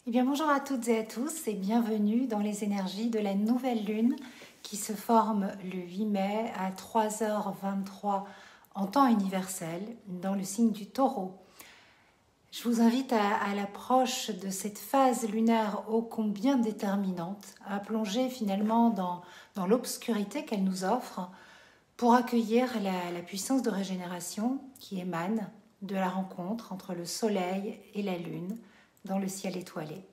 Eh bien, bonjour à toutes et à tous et bienvenue dans les énergies de la nouvelle lune qui se forme le 8 mai à 3h23 en temps universel dans le signe du Taureau. Je vous invite à l'approche de cette phase lunaire ô combien déterminante, à plonger finalement dans l'obscurité qu'elle nous offre pour accueillir la puissance de régénération qui émane de la rencontre entre le soleil et la lune dans le ciel étoilé.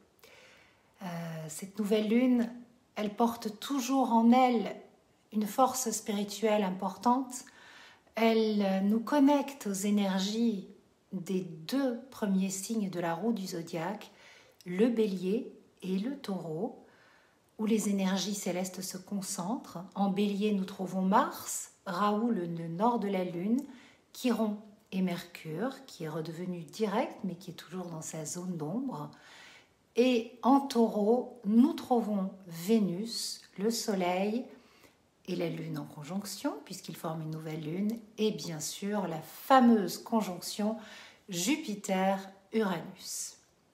Cette nouvelle lune, elle porte toujours en elle une force spirituelle importante. Elle nous connecte aux énergies des deux premiers signes de la roue du zodiaque, le bélier et le taureau, où les énergies célestes se concentrent. En bélier, nous trouvons Mars, Raoult, le nord de la lune, Chiron et Mercure, qui est redevenu direct, mais qui est toujours dans sa zone d'ombre. Et en taureau, nous trouvons Vénus, le soleil et la lune en conjonction, puisqu'ils forment une nouvelle lune, et bien sûr la fameuse conjonction Jupiter-Uranus.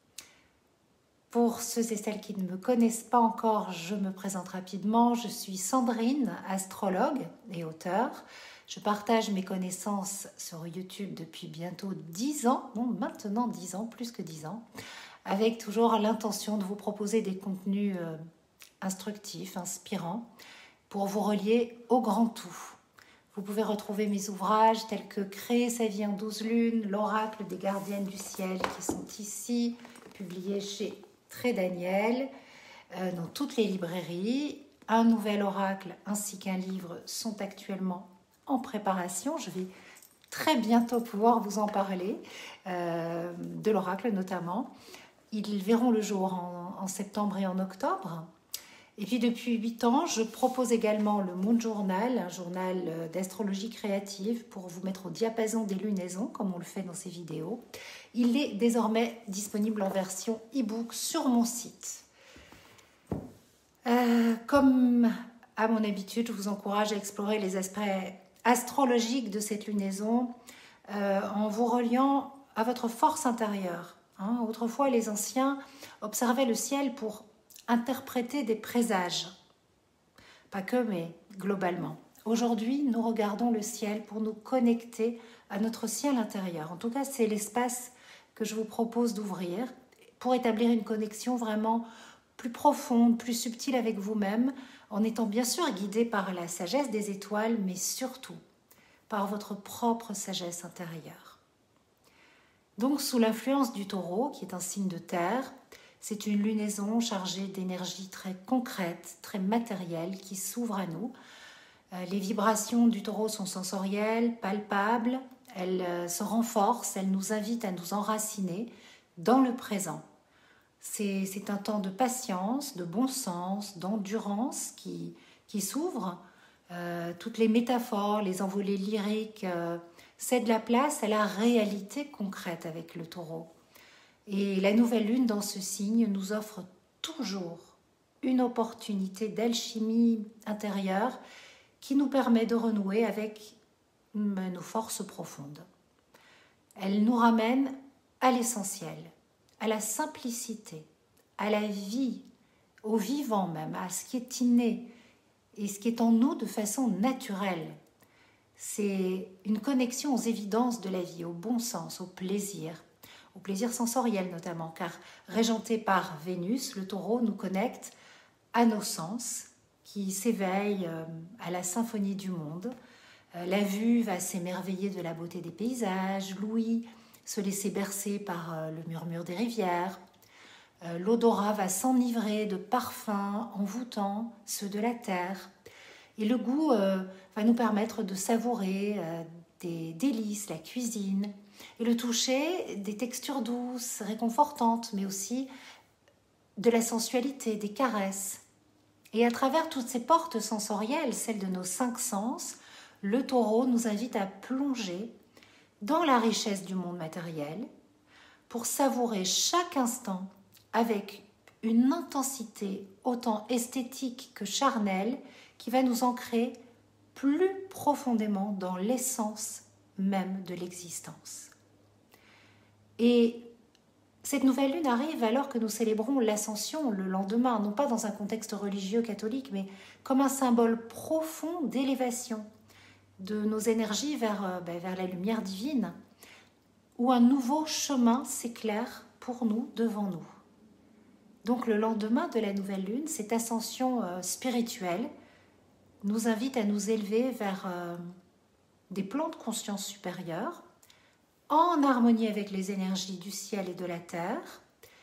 Pour ceux et celles qui ne me connaissent pas encore, je me présente rapidement. Je suis Sandrine, astrologue et auteure. Je partage mes connaissances sur YouTube depuis bientôt 10 ans, non maintenant 10 ans, plus que 10 ans, avec toujours l'intention de vous proposer des contenus instructifs, inspirants, pour vous relier au grand tout. Vous pouvez retrouver mes ouvrages tels que Créer sa vie en 12 lunes, L'oracle des gardiennes du ciel, qui sont ici, publiés chez Très Daniel, dans toutes les librairies. Un nouvel oracle ainsi qu'un livre sont actuellement en préparation. Je vais très bientôt pouvoir vous en parler, de l'oracle notamment. Ils verront le jour en septembre et en octobre. Et puis depuis 8 ans, je propose également le Moon Journal, un journal d'astrologie créative pour vous mettre au diapason des lunaisons, comme on le fait dans ces vidéos. Il est désormais disponible en version e-book sur mon site. Comme à mon habitude, je vous encourage à explorer les aspects astrologiques de cette lunaison en vous reliant à votre force intérieure. Autrefois, les anciens observaient le ciel pour interpréter des présages. Pas que, mais globalement. Aujourd'hui, nous regardons le ciel pour nous connecter à notre ciel intérieur. En tout cas, c'est l'espace que je vous propose d'ouvrir pour établir une connexion vraiment plus profonde, plus subtile avec vous-même, en étant bien sûr guidé par la sagesse des étoiles, mais surtout par votre propre sagesse intérieure. Donc, sous l'influence du taureau, qui est un signe de terre, c'est une lunaison chargée d'énergie très concrète, très matérielle, qui s'ouvre à nous. Les vibrations du taureau sont sensorielles, palpables, elles se renforcent, elles nous invitent à nous enraciner dans le présent. C'est un temps de patience, de bon sens, d'endurance qui s'ouvre. Toutes les métaphores, les envolées lyriques cèdent la place à la réalité concrète avec le taureau. Et la nouvelle lune dans ce signe nous offre toujours une opportunité d'alchimie intérieure qui nous permet de renouer avec nos forces profondes. Elle nous ramène à l'essentiel, à la simplicité, à la vie, au vivant même, à ce qui est inné et ce qui est en nous de façon naturelle. C'est une connexion aux évidences de la vie, au bon sens, au plaisir sensoriel notamment, car régenté par Vénus, le taureau nous connecte à nos sens qui s'éveillent à la symphonie du monde. La vue va s'émerveiller de la beauté des paysages, l'ouïe se laisser bercer par le murmure des rivières. L'odorat va s'enivrer de parfums envoûtants, ceux de la terre. Et le goût va nous permettre de savourer des délices, la cuisine. Et le toucher, des textures douces, réconfortantes, mais aussi de la sensualité, des caresses. Et à travers toutes ces portes sensorielles, celles de nos 5 sens, le taureau nous invite à plonger dans la richesse du monde matériel pour savourer chaque instant avec une intensité autant esthétique que charnelle qui va nous ancrer plus profondément dans l'essence même de l'existence. Et Cette nouvelle lune arrive alors que nous célébrons l'ascension le lendemain, non pas dans un contexte religieux catholique, mais comme un symbole profond d'élévation de nos énergies vers la lumière divine, où un nouveau chemin s'éclaire pour nous, devant nous. Donc le lendemain de la nouvelle lune, cette ascension spirituelle nous invite à nous élever vers des plans de conscience supérieurs, en harmonie avec les énergies du ciel et de la terre,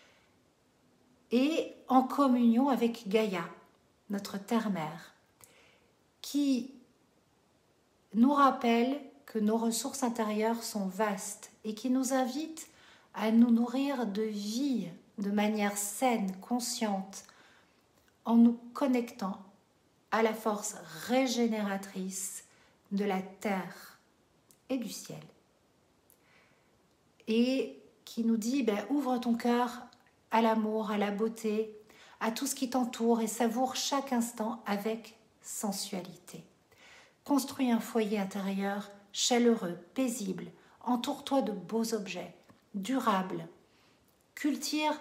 et en communion avec Gaïa, notre terre-mère, qui nous rappelle que nos ressources intérieures sont vastes et qui nous invite à nous nourrir de vie de manière saine, consciente, en nous connectant à la force régénératrice de la terre et du ciel. Et qui nous dit, ouvre ton cœur à l'amour, à la beauté, à tout ce qui t'entoure et savoure chaque instant avec sensualité. Construis un foyer intérieur chaleureux, paisible, entoure-toi de beaux objets, durables, cultive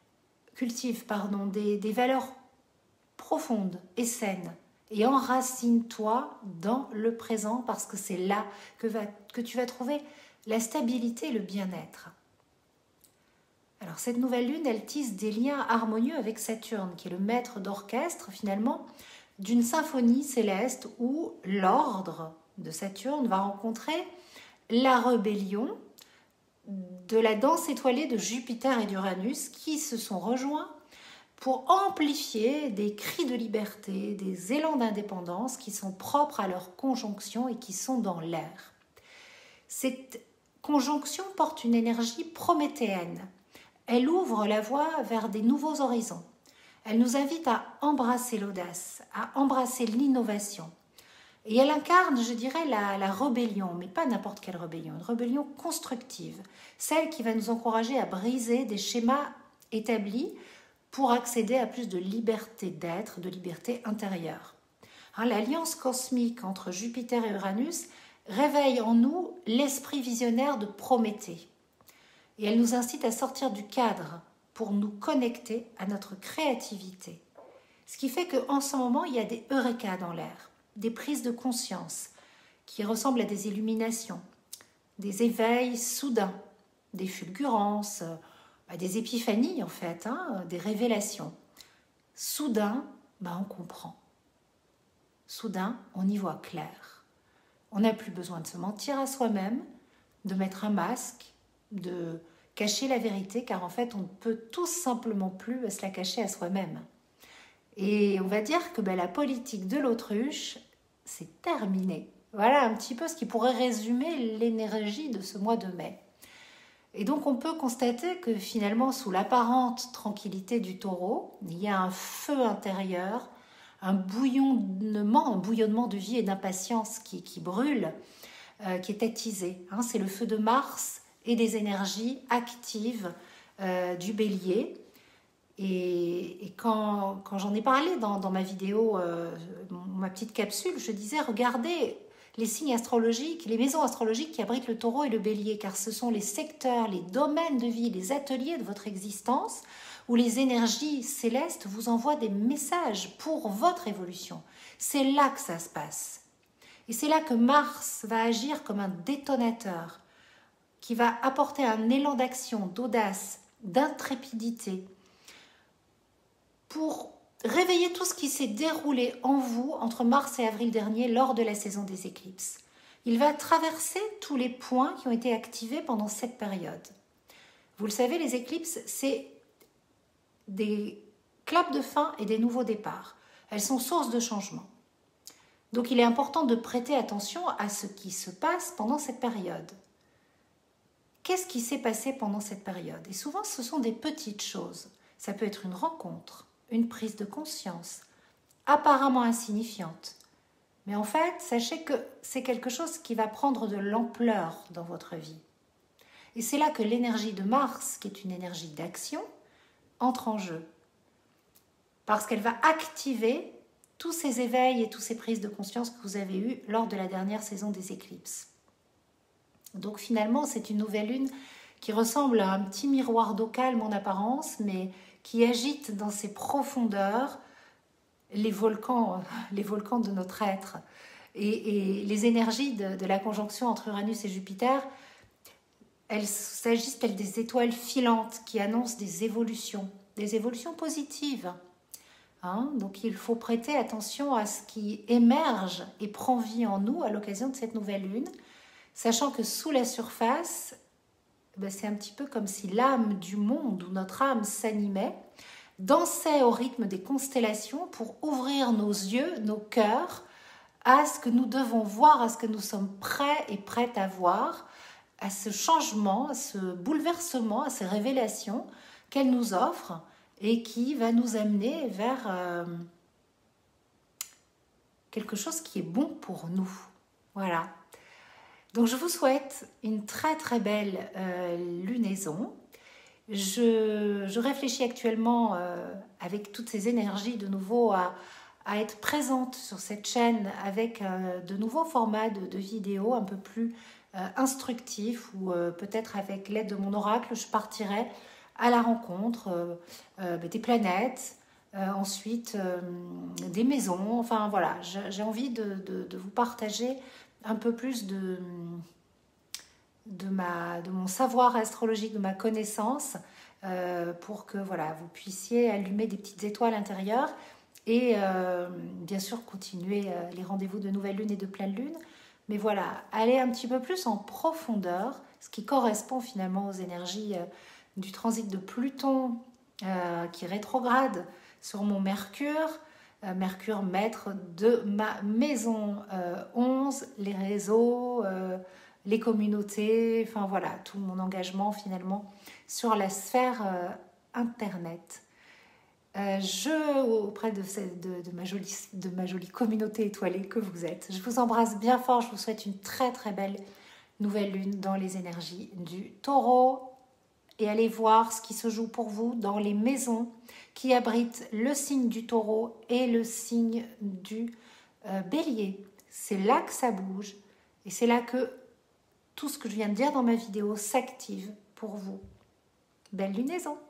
des valeurs profondes et saines et enracine-toi dans le présent parce que c'est là que tu vas trouver la stabilité et le bien-être. Alors cette nouvelle lune, elle tisse des liens harmonieux avec Saturne, qui est le maître d'orchestre finalement d'une symphonie céleste où l'ordre de Saturne va rencontrer la rébellion de la danse étoilée de Jupiter et d'Uranus qui se sont rejoints pour amplifier des cris de liberté, des élans d'indépendance qui sont propres à leur conjonction et qui sont dans l'air. Cette conjonction porte une énergie prométhéenne. Elle ouvre la voie vers des nouveaux horizons. Elle nous invite à embrasser l'audace, à embrasser l'innovation. Et elle incarne, je dirais, la rébellion, mais pas n'importe quelle rébellion, une rébellion constructive, celle qui va nous encourager à briser des schémas établis pour accéder à plus de liberté d'être, de liberté intérieure. L'alliance cosmique entre Jupiter et Uranus réveille en nous l'esprit visionnaire de Prométhée. Et elle nous incite à sortir du cadre pour nous connecter à notre créativité. Ce qui fait qu'en ce moment, il y a des eureka dans l'air, des prises de conscience qui ressemblent à des illuminations, des éveils soudains, des fulgurances, des épiphanies en fait, des révélations. Soudain, on comprend. Soudain, on y voit clair. On n'a plus besoin de se mentir à soi-même, de mettre un masque, de cacher la vérité, car en fait, on ne peut tout simplement plus se la cacher à soi-même. Et on va dire que la politique de l'autruche, c'est terminé. Voilà un petit peu ce qui pourrait résumer l'énergie de ce mois de mai. Et donc, on peut constater que finalement, sous l'apparente tranquillité du taureau, il y a un feu intérieur, un bouillonnement de vie et d'impatience qui brûle, qui est attisé. C'est le feu de Mars et des énergies actives du bélier. Et quand j'en ai parlé dans ma vidéo, ma petite capsule, je disais, regardez les signes astrologiques, les maisons astrologiques qui abritent le taureau et le bélier, car ce sont les secteurs, les domaines de vie, les ateliers de votre existence où les énergies célestes vous envoient des messages pour votre évolution. C'est là que ça se passe. Et c'est là que Mars va agir comme un détonateur, qui va apporter un élan d'action, d'audace, d'intrépidité, pour réveiller tout ce qui s'est déroulé en vous entre mars et avril dernier lors de la saison des éclipses. Il va traverser tous les points qui ont été activés pendant cette période. Vous le savez, les éclipses, c'est des claps de fin et des nouveaux départs. Elles sont source de changement. Donc il est important de prêter attention à ce qui se passe pendant cette période. Qu'est-ce qui s'est passé pendant cette période? Et souvent, ce sont des petites choses. Ça peut être une rencontre, une prise de conscience, apparemment insignifiante. Mais en fait, sachez que c'est quelque chose qui va prendre de l'ampleur dans votre vie. Et c'est là que l'énergie de Mars, qui est une énergie d'action, entre en jeu. Parce qu'elle va activer tous ces éveils et toutes ces prises de conscience que vous avez eues lors de la dernière saison des éclipses. Donc finalement, c'est une nouvelle lune qui ressemble à un petit miroir d'eau calme en apparence, mais qui agite dans ses profondeurs les volcans de notre être. Et les énergies de la conjonction entre Uranus et Jupiter, elles s'agissent telles des étoiles filantes qui annoncent des évolutions positives. Donc il faut prêter attention à ce qui émerge et prend vie en nous à l'occasion de cette nouvelle lune, sachant que sous la surface, c'est un petit peu comme si l'âme du monde, ou notre âme s'animait, dansait au rythme des constellations pour ouvrir nos yeux, nos cœurs, à ce que nous devons voir, à ce que nous sommes prêts et prêtes à voir, à ce changement, à ce bouleversement, à ces révélations qu'elle nous offre et qui va nous amener vers quelque chose qui est bon pour nous. Voilà. Donc je vous souhaite une très très belle lunaison. Je réfléchis actuellement avec toutes ces énergies de nouveau à être présente sur cette chaîne avec de nouveaux formats de vidéos un peu plus instructifs ou peut-être avec l'aide de mon oracle, je partirai à la rencontre des planètes, ensuite des maisons, enfin voilà, j'ai envie de vous partager un peu plus de mon savoir astrologique, de ma connaissance, pour que voilà, vous puissiez allumer des petites étoiles intérieures et bien sûr continuer les rendez-vous de nouvelle lune et de pleine lune. Mais voilà, aller un petit peu plus en profondeur, ce qui correspond finalement aux énergies du transit de Pluton qui rétrograde sur mon Mercure. Mercure maître de ma maison 11, les réseaux, les communautés, enfin voilà, tout mon engagement finalement sur la sphère Internet. Auprès de ma jolie communauté étoilée que vous êtes, je vous embrasse bien fort, je vous souhaite une très très belle nouvelle lune dans les énergies du Taureau et allez voir ce qui se joue pour vous dans les maisons qui abritent le signe du Taureau et le signe du Bélier. C'est là que ça bouge et c'est là que tout ce que je viens de dire dans ma vidéo s'active pour vous. Belle lunaison!